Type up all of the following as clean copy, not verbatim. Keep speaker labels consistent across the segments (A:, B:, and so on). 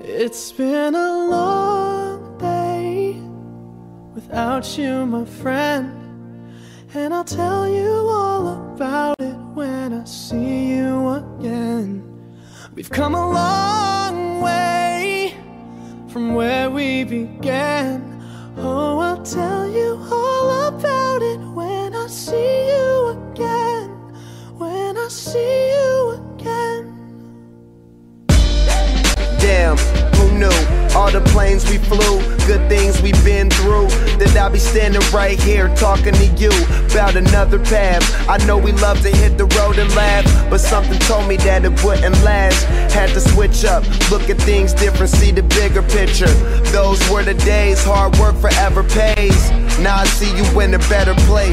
A: It's been a long day without you, my friend, and I'll tell you all about it when I see you again. We've come a long way from where we began. Oh, I'll tell you all about it when I see you again. When I see you again.
B: Damn, who knew? All the planes we flew, good things we've been through, that I'll be standing right here talking to you about another path. I know we love to hit the road and laugh, but something told me that it wouldn't last. Had to switch up, look at things different, see the bigger picture. Those were the days, hard work forever pays. Now I see you in a better place.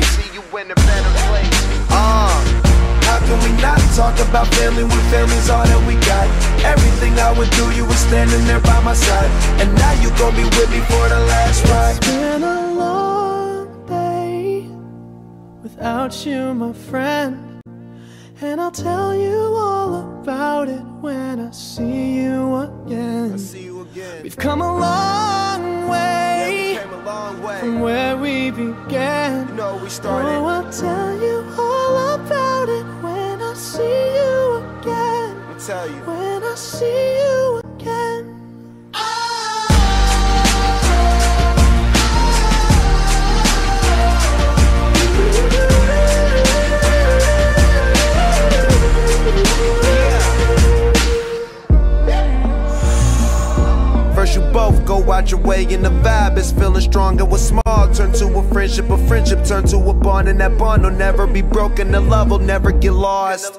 B: How can we not talk about family when family's all that we got? Everything I would do, you were standing there by my side, and now you gon' be with me for the last ride.
A: It's been a long day without you, my friend, and I'll tell you all about it when I see you again. We've come a long way, from where we began.
B: You know we started.
A: Oh, I'll tell you all about it when I see you again.
B: Tell you.
A: When I see you again.
B: First you both go out your way and the vibe is feeling strong. It was small, turn to a friendship turn to a bond, and that bond will never be broken. The love will never get lost.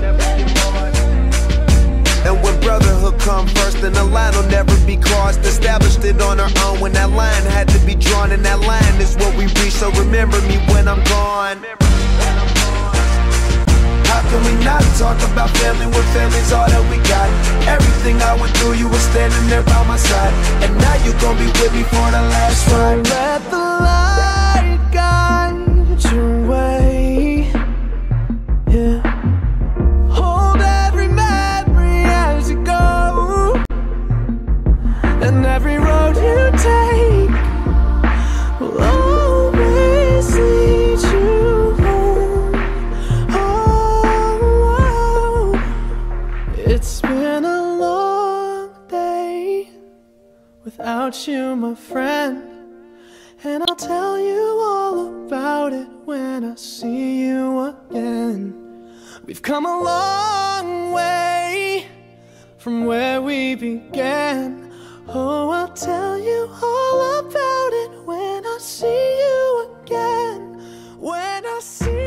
B: And when brotherhood come first, then the line will never be crossed. Established it on our own when that line had to be drawn, and that line is what we reach. So remember me when I'm gone. How can we not talk about family when family's all that we got? Everything I went through, you were standing there by my side, and now you gon' be with me for the last ride.
A: Let the light guide your way. Yeah. Hold every memory as you go, and every road you take will always lead you home. Oh, it's been a long day without you, my friend, and I'll tell you all about it when I see you again. We've come a long way from where we began. Oh, I'll tell you all about it when I see you again. When I see you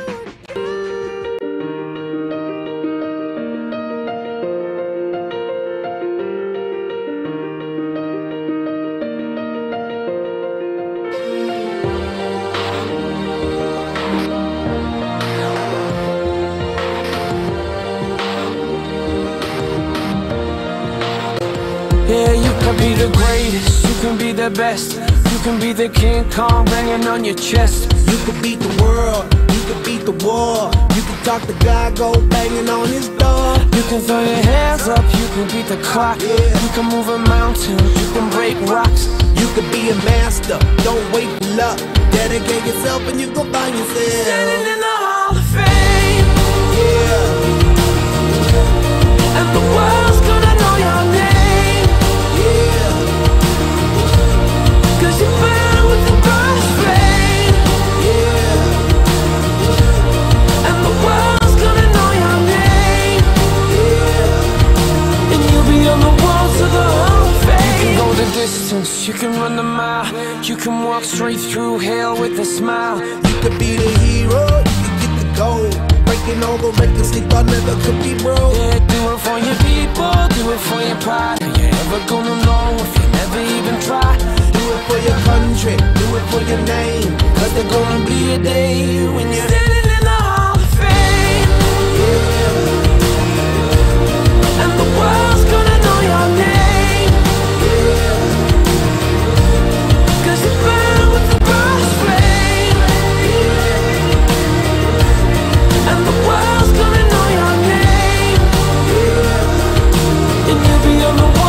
C: Yeah, you can be the greatest, you can be the best, you can be the King Kong banging on your chest.
D: You could beat the world, you could beat the war. You could talk to God, go banging on his door.
C: You can throw your hands up, you can beat the clock. You can move a mountain, you can break rocks.
D: You could be a master, don't wait for luck. Dedicate yourself and you go find yourself.
C: Standing in the Hall of Fame,
D: yeah.
C: and the world's gonna know your name. Cause you burn with the first flame, and the world's gonna know your name, and you'll be on the walls of the Hall of Fame. You can go the distance, you can run the mile, you can walk straight through hell with a smile.
D: You could be the hero, you could get the gold. Breaking all the records they thought never could be broke.
C: Yeah, do it for your people, do it for your pride. Are you ever gonna know if you never even try?
D: Do it for your country, do it for your name.
C: Cause there's gonna be a day when you're standing in the Hall of Fame, and the world's gonna know your name. Cause you burn with the first flame, and the world's gonna know your name, and you'll be on the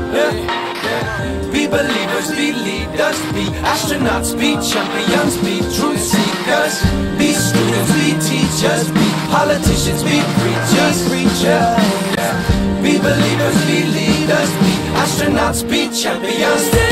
C: Be believers, be leaders, be astronauts, be champions, be truth seekers, be students, be teachers, be politicians, be preachers, Be believers, be leaders, be astronauts, be champions.